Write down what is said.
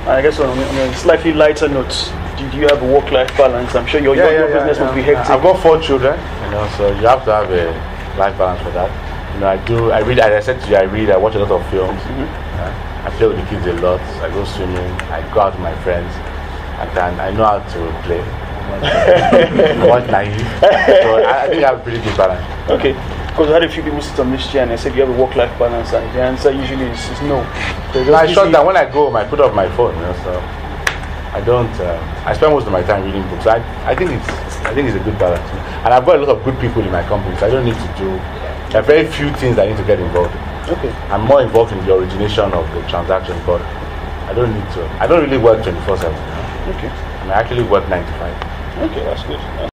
I guess on a slightly lighter note, do you have a work-life balance? I'm sure your business must be hectic. I've got 4 children, so you have to have a life balance for that. I read, as I said to you, I watch a lot of films. I play with the kids a lot. I go swimming. I go out with my friends. I know how to play. I'm not naive. So I think I have a pretty good balance. Okay. Because I had a few people sit on this chair and I said, you have a work-life balance, and the answer usually is no. So I shut down. When I go home, I put up my phone, so I don't. I spend most of my time reading books. I think it's a good balance, and I've got a lot of good people in my company, so I don't need to do. There are very few things I need to get involved in. Okay. I'm more involved in the origination of the transaction, but I don't need to. I don't really work 24/7. Okay. I actually work 9 to 5. Okay, that's good.